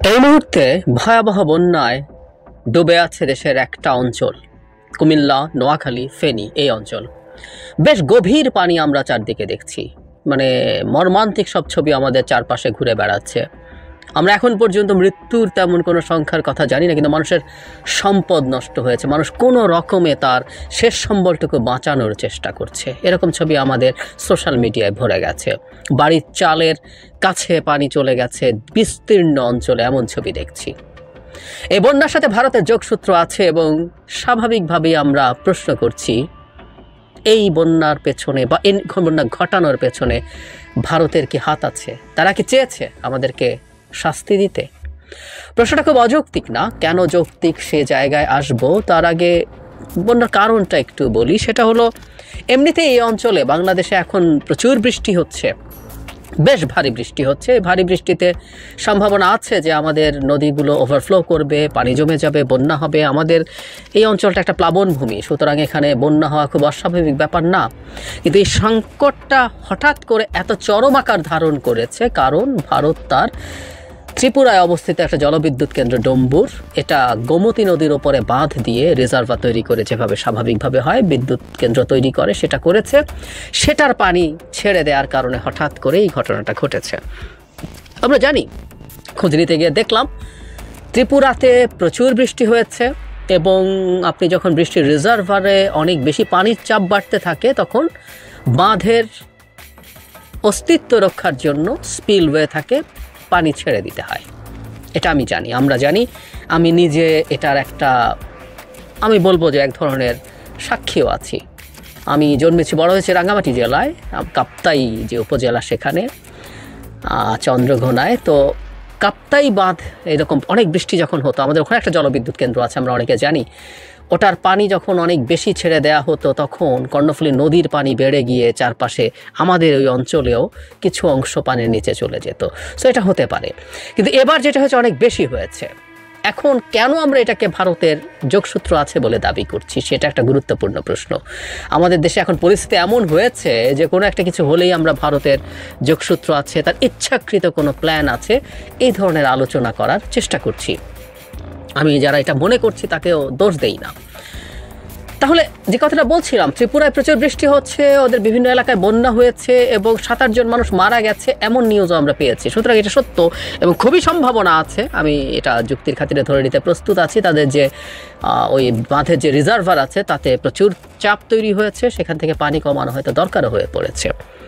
এই মুহূর্তে ভয়াবহ বন্যায় ডুবে আছে দেশের একটা অঞ্চল, কুমিল্লা, নোয়াখালী, ফেনী। এই অঞ্চল বেশ গভীর পানি আমরা চারদিকে দেখছি। মানে মর্মান্তিক সব ছবি আমাদের চারপাশে ঘুরে বেড়াচ্ছে। আমরা এখন পর্যন্ত মৃত্যুর তেমন কোনো সংখ্যার কথা জানি না, কিন্তু মানুষের সম্পদ নষ্ট হয়েছে। মানুষ কোনো রকমে তার শেষ সম্বলটুকু বাঁচানোর চেষ্টা করছে। এরকম ছবি আমাদের সোশ্যাল মিডিয়ায় ভরে গেছে। বাড়ির চালের কাছে পানি চলে গেছে, বিস্তীর্ণ অঞ্চলে এমন ছবি দেখছি। এই বন্যার সাথে ভারতের যোগসূত্র আছে এবং স্বাভাবিকভাবেই আমরা প্রশ্ন করছি, এই বন্যার পেছনে বা এই বন্যা ঘটানোর পেছনে ভারতের কি হাত আছে? তারা কি চেয়েছে আমাদেরকে শাস্তি দিতে? প্রশ্নটা খুব অযৌক্তিক না। কেন যৌক্তিক সে জায়গায় আসবো, তার আগে বন্যার কারণটা একটু বলি। সেটা হলো, এমনিতেই এই অঞ্চলে বাংলাদেশে এখন প্রচুর বৃষ্টি হচ্ছে, বেশ ভারী বৃষ্টি হচ্ছে। ভারী বৃষ্টিতে সম্ভাবনা আছে যে আমাদের নদীগুলো ওভারফ্লো করবে, পানি জমে যাবে, বন্যা হবে। আমাদের এই অঞ্চলটা একটা প্লাবন ভূমি, সুতরাং এখানে বন্যা হওয়া খুব অস্বাভাবিক ব্যাপার না। কিন্তু এই সংকটটা হঠাৎ করে এত চরম আকার ধারণ করেছে কারণ ভারত তার ত্রিপুরায় অবস্থিত একটা জলবিদ্যুৎ কেন্দ্র ডম্বুর, এটা গোমতী নদীর ওপরে বাঁধ দিয়ে রিজার্ভার তৈরি করে যেভাবে স্বাভাবিকভাবে হয় বিদ্যুৎ কেন্দ্র তৈরি করে, সেটা করেছে। সেটার পানি ছেড়ে দেওয়ার কারণে হঠাৎ করে এই ঘটনাটা ঘটেছে। আমরা জানি, খোঁজ নিতে গিয়ে দেখলাম ত্রিপুরাতে প্রচুর বৃষ্টি হয়েছে এবং আপনি যখন বৃষ্টির রিজার্ভারে অনেক বেশি পানির চাপ বাড়তে থাকে তখন বাঁধের অস্তিত্ব রক্ষার জন্য স্পিলওয়ে থাকে, পানি ছেড়ে দিতে হয়। এটা আমি জানি, আমরা জানি। আমি নিজে এটার একটা, আমি বলবো যে এক ধরনের সাক্ষীও আছি। আমি জন্মেছি, বড় হয়েছে রাঙ্গামাটি জেলায়, কাপ্তাই যে উপজেলা, সেখানে চন্দ্রঘোনায়। তো কাপ্তাই বাঁধ এরকম অনেক বৃষ্টি যখন হতো, আমাদের ওখানে একটা জলবিদ্যুৎ কেন্দ্র আছে, আমরা অনেকে জানি। ওটার পানি যখন অনেক বেশি ছেড়ে দেওয়া হতো তখন কর্ণফুলী নদীর পানি বেড়ে গিয়ে চারপাশে আমাদের ওই অঞ্চলেও কিছু অংশ পানির নিচে চলে যেত। সো এটা হতে পারে, কিন্তু এবার যেটা হচ্ছে অনেক বেশি হয়েছে। এখন কেন আমরা এটাকে ভারতের যোগসূত্র আছে বলে দাবি করছি, সেটা একটা গুরুত্বপূর্ণ প্রশ্ন। আমাদের দেশে এখন পরিস্থিতি এমন হয়েছে যে কোনো একটা কিছু হলেই আমরা ভারতের যোগসূত্র আছে, তার ইচ্ছাকৃত কোনো প্ল্যান আছে, এই ধরনের আলোচনা করার চেষ্টা করছি। আমি যারা এটা মনে করছি তাকেও দোষ দেই না। তাহলে যে কথাটা বলছিলাম, ত্রিপুরায় প্রচুর বৃষ্টি হচ্ছে, ওদের বিভিন্ন এলাকায় বন্যা হয়েছে এবং 7-8 জন মানুষ মারা গেছে, এমন নিউজও আমরা পেয়েছি। সুতরাং এটা সত্য এবং খুবই সম্ভাবনা আছে, আমি এটা যুক্তির খাতিরে ধরে নিতে প্রস্তুত আছি। তাদের যে ওই বাঁধের যে রিজার্ভার আছে তাতে প্রচুর চাপ তৈরি হয়েছে, সেখান থেকে পানি কমানো হয়তো দরকারও হয়ে পড়েছে।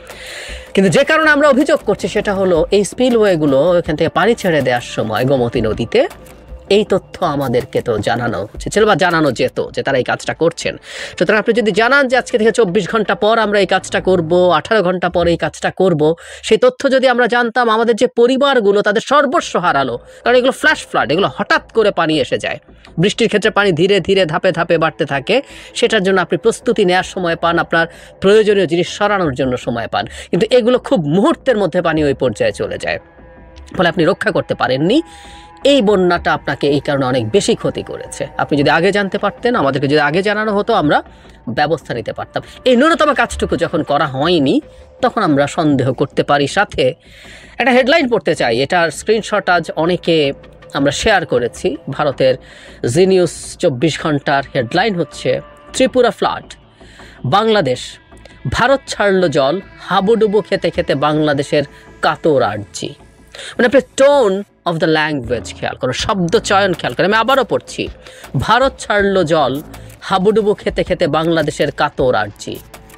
কিন্তু যে কারণে আমরা অভিযোগ করছি সেটা হলো, এই স্পিলওয়েগুলো এখান থেকে পানি ছেড়ে দেওয়ার সময় গোমতী নদীতে এই তথ্য আমাদেরকে তো জানানো ছিল বা জানানো যেত যে তারা এই কাজটা করছেন। সুতরাং আপনি যদি জানান যে আজকে থেকে 24 ঘন্টা পর আমরা এই কাজটা করব, 18 ঘন্টা পর এই কাজটা করব, সেই তথ্য যদি আমরা জানতাম, আমাদের যে পরিবারগুলো তাদের সর্বস্ব হারালো, কারণ এগুলো ফ্ল্যাশ ফ্লাড, এগুলো হঠাৎ করে পানি এসে যায়। বৃষ্টির ক্ষেত্রে পানি ধীরে ধীরে ধাপে ধাপে বাড়তে থাকে, সেটার জন্য আপনি প্রস্তুতি নেওয়ার সময় পান, আপনার প্রয়োজনীয় জিনিস সরানোর জন্য সময় পান। কিন্তু এগুলো খুব মুহূর্তের মধ্যে পানি ওই পর্যায়ে চলে যায়, ফলে আপনি রক্ষা করতে পারেননি। এই বন্যাটা আপনাকে এই কারণে অনেক বেশি ক্ষতি করেছে। আপনি যদি আগে জানতে পারতেন, আমাদেরকে যদি আগে জানানো হতো, আমরা ব্যবস্থা নিতে পারতাম। এই ন্যূনতম কাজটুকু যখন করা হয়নি তখন আমরা সন্দেহ করতে পারি। সাথে একটা হেডলাইন পড়তে চাই, এটার স্ক্রিনশট আজ অনেকে আমরা শেয়ার করেছি। ভারতের জি নিউজ 24 ঘন্টার হেডলাইন হচ্ছে, ত্রিপুরা ফ্লাড, বাংলাদেশ, ভারত ছাড়ল জল, হাবুডুবু খেতে খেতে বাংলাদেশের কাতর আর্জি। মানে আপনি টোন অফ দ্য ল্যাঙ্গুয়েজ খেয়াল করুন, শব্দ চয়ন খেয়াল করুন। আমি আবারও পড়ছি, ভারত ছাড়লো জল, হাবুডুবু খেতে খেতে বাংলাদেশের কাতর আর্জি।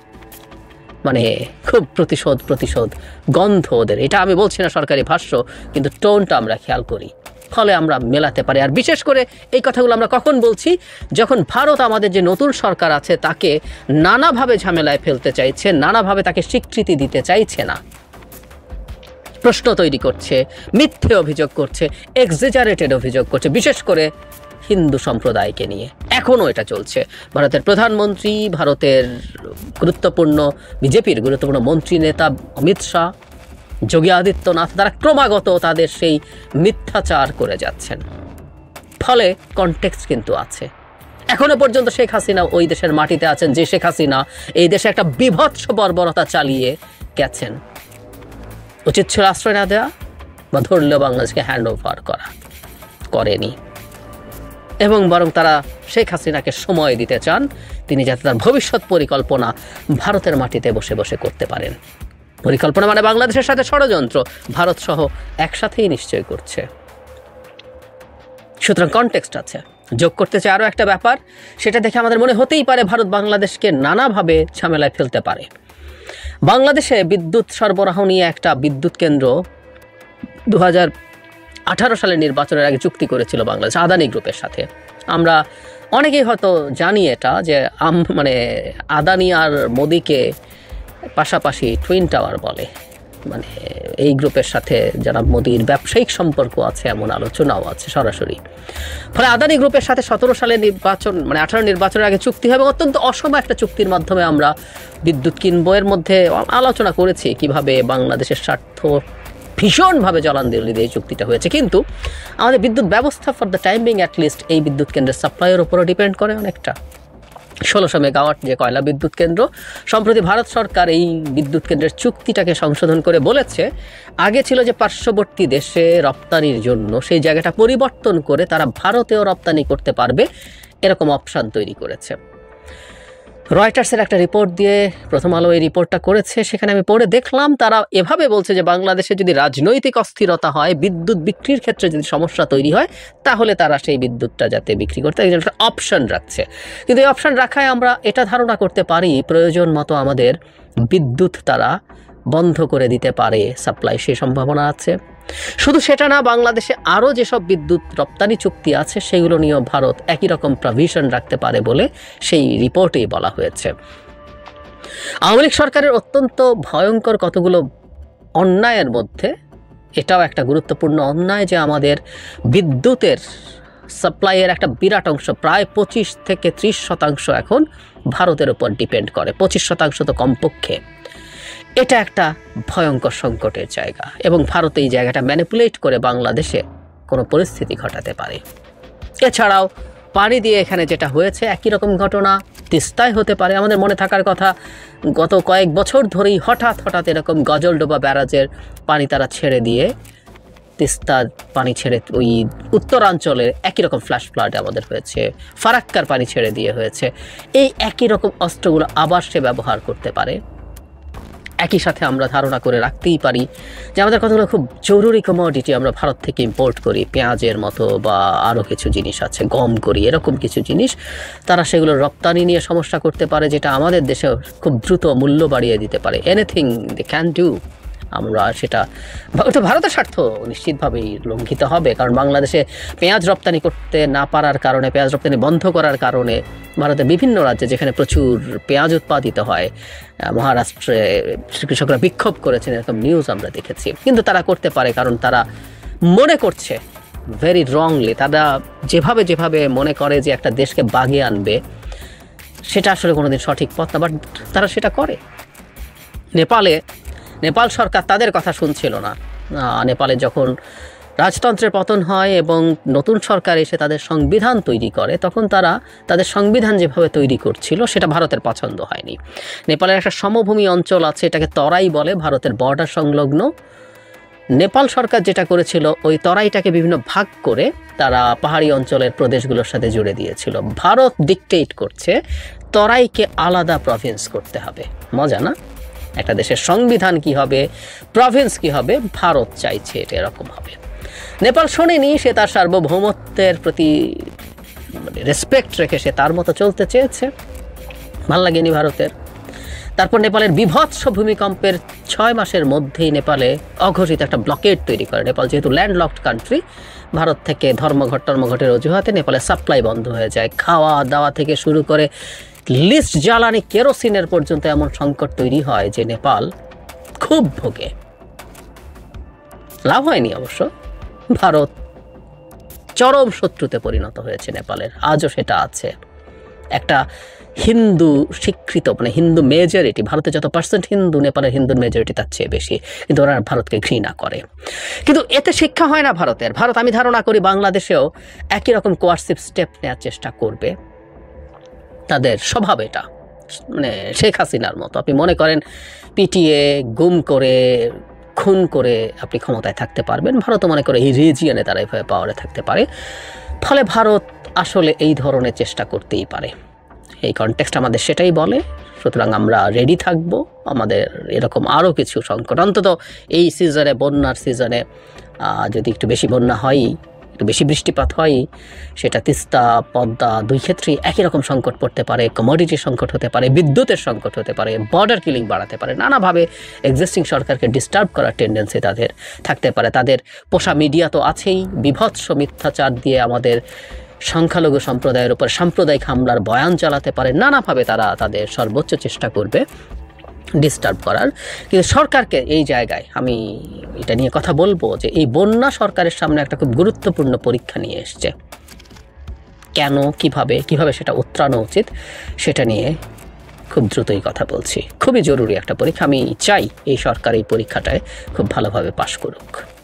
মানে খুব প্রতিশোধ গন্ধ ওদের। এটা আমি বলছি না সরকারি ভাষ্য, কিন্তু টোনটা আমরা খেয়াল করি, ফলে আমরা মেলাতে পারি। আর বিশেষ করে এই কথাগুলো আমরা কখন বলছি, যখন ভারত আমাদের যে নতুন সরকার আছে তাকে নানাভাবে ঝামেলায় ফেলতে চাইছে, নানাভাবে তাকে স্বীকৃতি দিতে চাইছে না, প্রশ্ন তৈরি করছে, মিথ্যে অভিযোগ করছে, এক্সেজারেটেড অভিযোগ করছে, বিশেষ করে হিন্দু সম্প্রদায়কে নিয়ে। এখনও এটা চলছে। ভারতের প্রধানমন্ত্রী, ভারতের গুরুত্বপূর্ণ বিজেপির গুরুত্বপূর্ণ মন্ত্রী নেতা অমিত শাহ, যোগী আদিত্যনাথ, তারা ক্রমাগত তাদের সেই মিথ্যাচার করে যাচ্ছেন। ফলে কনটেক্সট কিন্তু আছে। এখনো পর্যন্ত শেখ হাসিনা ওই দেশের মাটিতে আছেন যে শেখ হাসিনা এই দেশে একটা বিভৎস বর্বরতা চালিয়ে গেছেন। উচিত ছিল আশ্রয় না দেওয়া, বা ধরলেও বাংলাদেশকে হ্যান্ড ওভার করেনি, এবং বরং তারা শেখ হাসিনাকে সময় দিতে চান তিনি যাতে তার ভবিষ্যৎ পরিকল্পনা ভারতের মাটিতে বসে বসে করতে পারেন। পরিকল্পনা মানে বাংলাদেশের সাথে ষড়যন্ত্র ভারত সহ একসাথেই নিশ্চয় করছে। সুতরাং কনটেক্সট আছে। যোগ করতে চাই আরও একটা ব্যাপার, সেটা দেখে আমাদের মনে হতেই পারে ভারত বাংলাদেশকে নানাভাবে ঝামেলায় ফেলতে পারে। বাংলাদেশে বিদ্যুৎ সরবরাহ নিয়ে একটা বিদ্যুৎ কেন্দ্র 2018 সালের নির্বাচনের আগে চুক্তি করেছিল বাংলাদেশ আদানি গ্রুপের সাথে। আমরা অনেকেই হয়তো জানি এটা, যে মানে আদানি আর মোদিকে পাশাপাশি টুইন টাওয়ার বলে, মানে এই গ্রুপের সাথে যারা মোদির ব্যবসায়িক সম্পর্ক আছে এমন আলোচনাও আছে সরাসরি। ফলে আদানি গ্রুপের সাথে 17 সালের নির্বাচন মানে 18 নির্বাচনের আগে চুক্তি হবে, অত্যন্ত অসম একটা চুক্তির মাধ্যমে আমরা বিদ্যুৎ কিনবো। এর মধ্যে আলোচনা করেছি কিভাবে বাংলাদেশের স্বার্থ ভীষণভাবে জলাঞ্জলি দিয়ে এই চুক্তিটা হয়েছে, কিন্তু আমাদের বিদ্যুৎ ব্যবস্থা for the time being at least এই বিদ্যুৎ কেন্দ্রের সাপ্লাইয়ের উপরও ডিপেন্ড করে অনেকটা। 1600 মেগাওয়াট যে কয়লা বিদ্যুৎ কেন্দ্র, সম্প্রতি ভারত সরকার এই বিদ্যুৎ কেন্দ্রের চুক্তিটাকে সংশোধন করে বলেছে আগে ছিল যে পার্শ্ববর্তী দেশে রপ্তানির জন্য সেই জায়গাটা পরিবর্তন করে তারা ভারতেও রপ্তানি করতে পারবে, এরকম অপশান তৈরি করেছে। রয়টার্সের একটা রিপোর্ট দিয়ে প্রথম আলো এই রিপোর্টটা করেছে, সেখানে আমি পড়ে দেখলাম তারা এভাবে বলছে যে বাংলাদেশে যদি রাজনৈতিক অস্থিরতা হয়, বিদ্যুৎ বিক্রির ক্ষেত্রে যদি সমস্যা তৈরি হয়, তাহলে তারা সেই বিদ্যুৎটা যাতে বিক্রি করতে একটা অপশান রাখছে। কিন্তু এই অপশান রাখায় আমরা এটা ধারণা করতে পারি প্রয়োজন মতো আমাদের বিদ্যুৎ তারা বন্ধ করে দিতে পারে, সাপ্লাই সে সম্ভাবনা আছে। শুধু সেটা না, বাংলাদেশে আরও যেসব বিদ্যুৎ রপ্তানি চুক্তি আছে সেগুলো নিয়েও ভারত একই রকম প্রভিশন রাখতে পারে বলে সেই রিপোর্টেই বলা হয়েছে। আওয়ামী লীগ সরকারের অত্যন্ত ভয়ঙ্কর কতগুলো অন্যায়ের মধ্যে এটাও একটা গুরুত্বপূর্ণ অন্যায়, যে আমাদের বিদ্যুতের সাপ্লাইয়ের একটা বিরাট অংশ প্রায় 25 থেকে 30% এখন ভারতের উপর ডিপেন্ড করে, 25% তো কমপক্ষে। এটা একটা ভয়ঙ্কর সংকটের জায়গা, এবং ভারত এই জায়গাটা ম্যানিপুলেট করে বাংলাদেশে কোনো পরিস্থিতি ঘটাতে পারে। এছাড়াও পানি দিয়ে এখানে যেটা হয়েছে একই রকম ঘটনা তিস্তায় হতে পারে। আমাদের মনে থাকার কথা, গত কয়েক বছর ধরেই হঠাৎ এরকম গজলডোবা ব্যারাজের পানি তারা ছেড়ে দিয়ে তিস্তার পানি ছেড়ে ওই উত্তরাঞ্চলের একই রকম ফ্ল্যাশ ফ্লাড আমাদের হয়েছে, ফারাক্কার পানি ছেড়ে দিয়ে হয়েছে। এই একই রকম অস্ত্রগুলো আবার সে ব্যবহার করতে পারে। একই সাথে আমরা ধারণা করে রাখতেই পারি যে আমাদের কতগুলো খুব জরুরি কমোডিটি আমরা ভারত থেকে ইম্পোর্ট করি, পেঁয়াজের মতো বা আরও কিছু জিনিস আছে, গম করি, এরকম কিছু জিনিস তারা সেগুলো রপ্তানি নিয়ে সমস্যা করতে পারে, যেটা আমাদের দেশে খুব দ্রুত মূল্য বাড়িয়ে দিতে পারে। এনিথিং দে ক্যান ডু, আমরা সেটা ওটা ভারতের স্বার্থ নিশ্চিতভাবেই লঙ্ঘিত হবে। কারণ বাংলাদেশে পেঁয়াজ রপ্তানি করতে না পারার কারণে, পেঁয়াজ রপ্তানি বন্ধ করার কারণে ভারতের বিভিন্ন রাজ্যে যেখানে প্রচুর পেঁয়াজ উৎপাদিত হয়, মহারাষ্ট্রে কৃষকরা বিক্ষোভ করেছেন, এরকম নিউজ আমরা দেখেছি। কিন্তু তারা করতে পারে কারণ তারা মনে করছে ভেরি রংলি, তারা যেভাবে মনে করে যে একটা দেশকে বাগে আনবে, সেটা আসলে কোনোদিন সঠিক পথ না, বাট তারা সেটা করে। নেপাল সরকার তাদের কথা শুনছিল না। নেপালে যখন রাজতন্ত্রের পতন হয় এবং নতুন সরকার এসে তাদের সংবিধান তৈরি করে, তখন তারা তাদের সংবিধান যেভাবে তৈরি করছিল সেটা ভারতের পছন্দ হয়নি। নেপালের একটা সমভূমি অঞ্চল আছে, এটাকে তরাই বলে, ভারতের বর্ডার সংলগ্ন। নেপাল সরকার যেটা করেছিল, ওই তরাইটাকে বিভিন্ন ভাগ করে তারা পাহাড়ি অঞ্চলের প্রদেশগুলোর সাথে জুড়ে দিয়েছিল। ভারত ডিকটেট করছে তরাইকে আলাদা প্রভিন্স করতে হবে। মজা না? একটা দেশের সংবিধান কি হবে, প্রভিন্স কি হবে, ভারত চাইছে এটা এরকম হবে। নেপাল শোনেনি, সে তার সার্বভৌমত্বের প্রতি রেসপেক্ট রেখে সে তার মতো চলতে চেয়েছে, ভাল লাগেনি ভারতের। তারপর নেপালের বিভৎস ভূমিকম্পের 6 মাসের মধ্যেই নেপালে অঘোষিত একটা ব্লকেড তৈরি করে। নেপাল যেহেতু ল্যান্ডলকড কান্ট্রি, ভারত থেকে ধর্মঘটের অজুহাতে নেপালের সাপ্লাই বন্ধ হয়ে যায়। খাওয়া দাওয়া থেকে শুরু করে লিস্ট জ্বালানি কেরোসিনের পর্যন্ত এমন সংকট তৈরি হয় যে নেপাল খুব ভোগে। লাভ হয়নি অবশ্য, ভারত চরম শত্রুতে পরিণত হয়েছে নেপালের, আজও সেটা আছে। একটা হিন্দু স্বীকৃত, মানে হিন্দু মেজরিটি, ভারতে যত পার্সেন্ট হিন্দু, নেপালের হিন্দুর মেজরিটি তার চেয়ে বেশি, কিন্তু ওরা ভারতকে ঘৃণা করে। কিন্তু এতে শিক্ষা হয় না ভারতের। ভারত, আমি ধারণা করি, বাংলাদেশেও একই রকম কোয়ার্সিভ স্টেপ নেওয়ার চেষ্টা করবে। তাদের স্বভাব এটা, মানে শেখ হাসিনার মতো। আপনি মনে করেন পিটিয়ে গুম করে কতক্ষণ করে আপনি ক্ষমতায় থাকতে পারবেন। ভারত মনে করে এই রিজিয়নে তারা এভাবে পাওয়ারে থাকতে পারে, ফলে ভারত আসলে এই ধরনের চেষ্টা করতেই পারে। এই কনটেক্সট আমাদের সেটাই বলে। সুতরাং আমরা রেডি থাকব। আমাদের এরকম আরও কিছু সংকট, অন্তত এই সিজনে, বন্যার সিজনে যদি একটু বেশি বন্যা হয়, একটু বেশি বৃষ্টিপাত হয়, সেটা তিস্তা, পদ্মা দুই ক্ষেত্রেই একই রকম সংকট পড়তে পারে। কমোডিটি সংকট হতে পারে, বিদ্যুতের সংকট হতে পারে, বর্ডার কিলিং বাড়াতে পারে, নানাভাবে এক্সিস্টিং সরকারকে ডিস্টার্ব করার টেন্ডেন্সি তাদের থাকতে পারে। তাদের পোষা মিডিয়া তো আছেই, বিভৎস মিথ্যাচার দিয়ে আমাদের সংখ্যালঘু সম্প্রদায়ের উপর সাম্প্রদায়িক হামলার বয়ান চালাতে পারে। নানাভাবে তারা তাদের সর্বোচ্চ চেষ্টা করবে ডিস্টার্ব করার। কিন্তু সরকারকে এই জায়গায় আমি এটা নিয়ে কথা বলবো যে এই বন্যা সরকারের সামনে একটা খুব গুরুত্বপূর্ণ পরীক্ষা নিয়ে এসছে। কেন, কিভাবে সেটা উতরানো উচিত, সেটা নিয়ে খুব দ্রুতই কথা বলছি। খুবই জরুরি একটা পরীক্ষা। আমি চাই এই সরকার এই পরীক্ষাটায় খুব ভালোভাবে পাশ করুক।